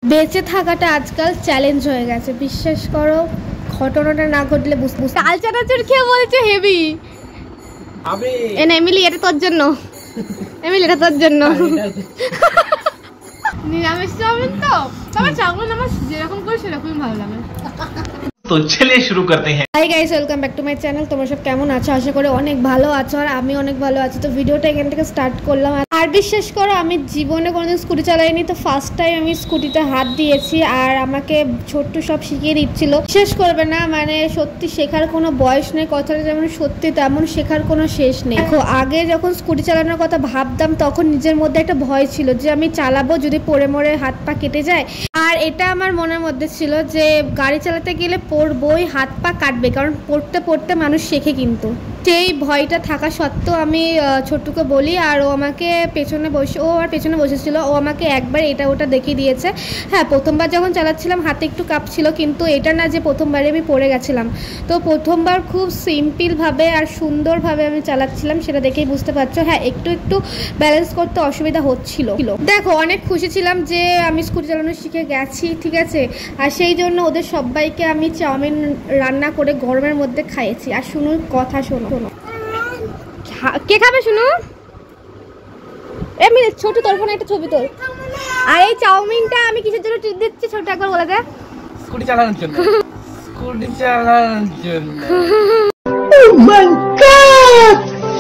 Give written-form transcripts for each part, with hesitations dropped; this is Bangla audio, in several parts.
বেঁচে থাকাটা আজকাল চ্যালেঞ্জ হয়ে গেছে, বিশ্বাস করো। ঘটনাটা না ঘটলে বুঝতে চাল চানাচুর খেয়ে বলছে হেভি। এমিলি, এটা তোর জন্য। এমিলি, এটা তোর জন্য। নিরামিষ চাউমিন তো, তবে চাউমিন আমার যেরকম করে সেরকমই ভালো লাগে। তো চলিए শুরু করতে हैं। Hi guys, welcome back to my channel. তোমরা সব কেমন আছো? আশা করি অনেক ভালো আছো, আর আমি অনেক ভালো আছি। তো ভিডিওটা এখান থেকে স্টার্ট করলাম। আর বিশ্বাস করো, আমি জীবনে কোনোদিন স্কুটি চালাইনি, তো ফার্স্ট টাইম আমি স্কুটিতে হাত দিয়েছি। আর আমাকে ছোট্ট সব শিখিয়ে দিচ্ছিল। বিশ্বাস করবে না, মানে সত্যি শেখার কোনো বয়স নেই। কথাটা যেমন সত্যি, তেমন শেখার কোনো শেষ নেই। দেখো, আগে যখন স্কুটি চালানোর কথা ভাবতাম, তখন নিজের মধ্যে একটা ভয় ছিল যে আমি চালাবো, যদি পড়ে মরে হাত পা কেটে যায়। আর এটা আমার মনের মধ্যে ছিল যে গাড়ি চালাতে গেলে পড়বই, হাত পা কাটবে, কারণ পড়তে পড়তে মানুষ শেখে। কিন্তু সেই ভয়টা থাকা সত্ত্বেও আমি ছোট্টুকে বলি, আর ও আমাকে পেছনে বসে, ও আমার পেছনে বসেছিল, ও আমাকে একবার এটা ওটা দেখিয়ে দিয়েছে। হ্যাঁ, প্রথমবার যখন চালাচ্ছিলাম হাতে একটু কাঁপছিল, কিন্তু এটা না যে প্রথমবারে আমি পড়ে গেছিলাম। তো প্রথমবার খুব সিম্পলভাবে আর সুন্দরভাবে আমি চালাচ্ছিলাম, সেটা দেখেই বুঝতে পারছো। হ্যাঁ, একটু একটু ব্যালেন্স করতে অসুবিধা হচ্ছিল। দেখো, অনেক খুশি ছিলাম যে আমি স্কুটি চালানো শিখে গেছি, ঠিক আছে। আর সেই জন্য ওদের সবাইকে আমি চাউমিন রান্না করে গরমের মধ্যে খাইয়েছি। আর শুনো কথা, শোনো, কে খাবে শুনো? এমনি ছোট, তোর ফোনে একটা ছবি তোল। আর এই চাউমিনটা আমি কিসের জন্য ট্রিট দিচ্ছি, ছোট একবার বলে দে। স্কুটি চালানোর জন্য। স্কুটি চালানোর জন্য। ও মাই গড,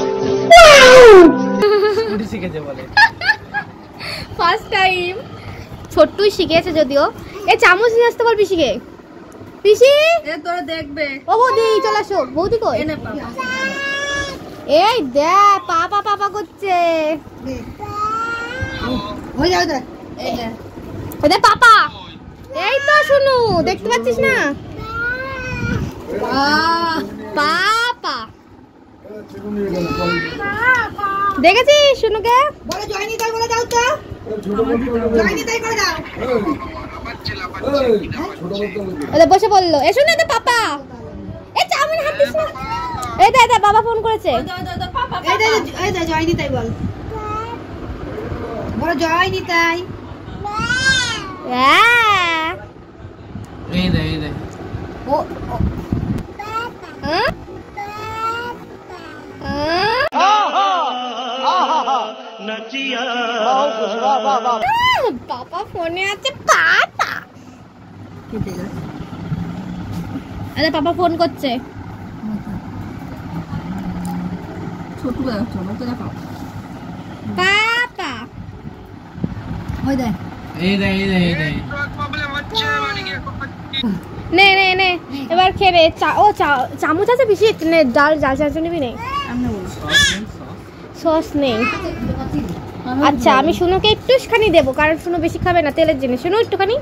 স্কুটি শিখেছে বলে। ফার্স্ট টাইম ছোট্টুই শিখেছে, যদিও। এই চামচ নিয়ে আসতে বল পিসিকে। পিসি, এ তোরা দেখবে। ও বৌদি, চলে আসো। বৌদি কই? এনে পাপা। এই দেখ, পাপা পাপা করছে। হয়ে যাবে তো। এই দে। ওদের পাপা। এই তো শুনু, দেখতে পাচ্ছিস না? পাপা দেখেছিস শুনুকে? বলে জয়নি তাই বলে দাও তো। জয়নি তাই করে দাও। ওদের বসে বললো, এসো না তো পাপা। এই চাউমিন হাত দিস না। এই দে দে, বাবা ফোন করেছে। এই দে জয়নি তাই বল। বলে জয়নি তাই। হ্যাঁ, এই দে এই দে। ও হ্যাঁ, পাপা ফোনে আছে। পাপা, আরে পাপা ফোন করছে। ছোট তো দেখো। পাপা ওই দে। এই দে এই দে এই দে। নে নে নে, এবার খেয়ে নে। ও চামচ আছে বেশি? নে, ডাল ডাল চামচ নিবি? নেই, সস নেই। আচ্ছা, আমি শুনুকে একটুখানি দেবো, কারণ শুনু বেশি খাবে না তেলের জিনিস। শুনু একটুখানি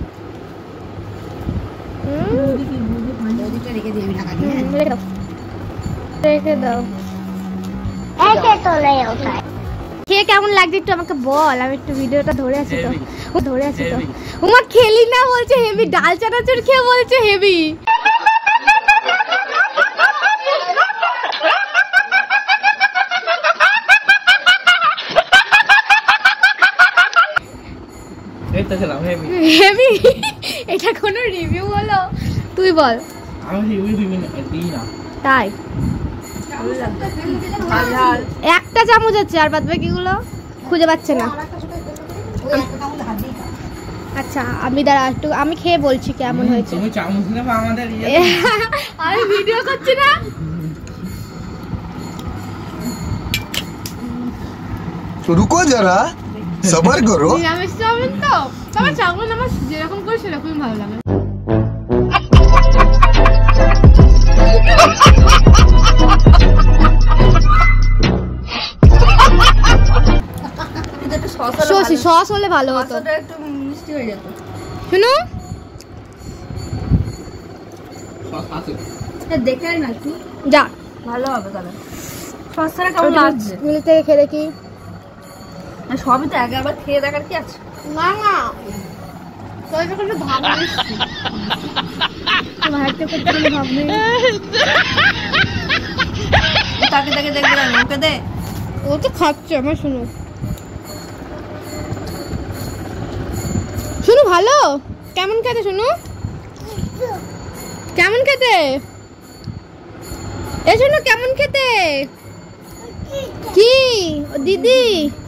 রেখে দাও। খেয়ে কেমন লাগছে একটু আমাকে বল, আমি একটু ভিডিওটা ধরে আছি তো। ও ধরে আছি তো। উমা খেলি না বলছে হেভি, ডাল চানাচুর খেয়ে বলছে হেভি। এই তো খেলাম হেভি। হেভি? এটা কোনো রিভিউ হলো? তুই বল। আমি হেভি দিবি না, দিই না। তাই একটা চামচ আছে, আর বাদ বাকিগুলো খুঁজে পাচ্ছে না। আচ্ছা, আমি দাঁড়া একটু, আমি খেয়ে বলছি কেমন হয়েছে। তুমি চামচ নেবে আমাদের আমি ভিডিও করছি না। रुको जरा सबर करो। নিরামিষ চাউমিন তো, তবে চাউমিন আমার যেরকম করে সেরকমই ভালো লাগে। সস হলে ভালো হতো। একটু মিষ্টি হয়ে যেত। শুনো, দেখে না একটু যা ভালো হবে তাহলে। সস ছাড়া কেমন লাগছে? মিল থেকে খেয়ে দেখি। সবই তো আগে আবার খেয়ে দেখার কি আছে? না না, তোর যখন ভাব নিচ্ছি, ভাইকে করতে গেলে ভাব নেই। তাকে তাকে দেখবে না, ওকে দে। ও তো খাচ্ছে আমার। শুনো শুনো, ভালো। কেমন খেতে শুনু? কেমন খেতে? এ শুনু কেমন খেতে? কি দিদি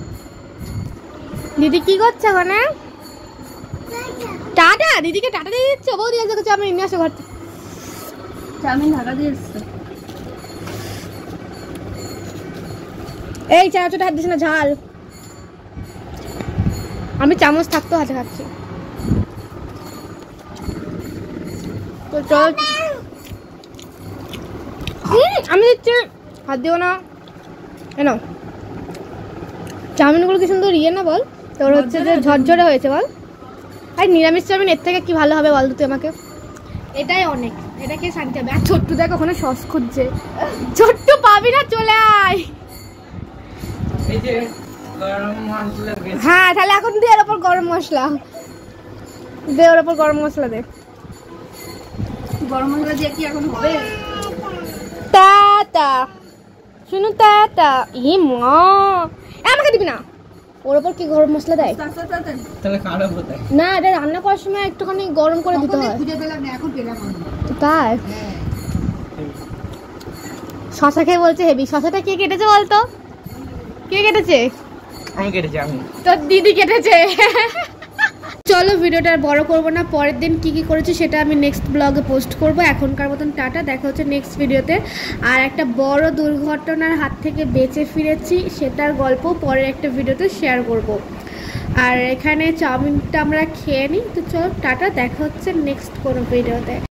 দিদি কি করছে ওখানে? টাটা দিদিকে টাটা দিয়ে দিচ্ছে। বৌদি আজকে চাউমিন নিয়ে আসো ঘর থেকে। চাউমিন ঢাকা দিয়ে এসছে। এই চানাচুরটা হাত দিস না, ঝাল। আমি চামচ থাকতেও হাতে খাচ্ছি। তো চল আমি দিচ্ছি, হাত দিও না। কেন চাউমিনগুলো কি সুন্দর ইয়ে না বল? তোর হচ্ছে যে ঝরঝরে হয়েছে বল। আর নিরামিষ চাউমিন এর থেকে কি ভালো হবে বল তুই আমাকে? এটাই অনেক, এটা কে শান্তি হবে। আর ছোট্টু দেখ ওখানে সস খুঁজছে। ছোট্টু পাবি না, চলে আয়। এই যে গরম মশলা বেশি। হ্যাঁ তাহলে এখন দে এর উপর গরম মশলা দে, ওর উপর গরম মশলা দে। গরম মশলা দিয়ে কি এখন হবে? টাটা শুনু, টাটা। ই মা আমাকে দিবি না, ওর উপর কি গরম মশলা দেয়? তাহলে খারাপ হতো না, এটা রান্না করার সময় একটুখানি গরম করে দিতে হয়। খুঁজে পেলাম না, এখন পেলাম। তো তাই শশা খেয়ে বলছে হেভি। শশাটা কে কেটেছে বলতো? কে কেটেছে? আমি কেটেছি, আমি। তোর দিদি কেটেছে। চলো ভিডিওটা আর বড় করবো না, পরের দিন কি কি করেছি সেটা আমি নেক্সট ব্লগে পোস্ট করব। এখনকার মতন টাটা, দেখা হচ্ছে নেক্সট ভিডিওতে। আর একটা বড় দুর্ঘটনার হাত থেকে বেঁচে ফিরেছি সেটার গল্প পরের একটা ভিডিওতে শেয়ার করব। আর এখানে চাউমিনটা আমরা খেয়ে নিই। তো চলো টাটা, দেখা হচ্ছে নেক্সট কোনো ভিডিওতে।